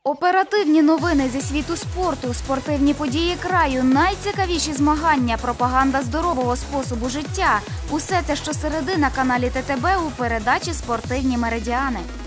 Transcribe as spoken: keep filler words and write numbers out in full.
Оперативні новини зі світу спорту, спортивні події краю, найцікавіші змагання, пропаганда здорового способу життя – усе це щосереди на каналі Те Те Бе у передачі «Спортивні меридіани».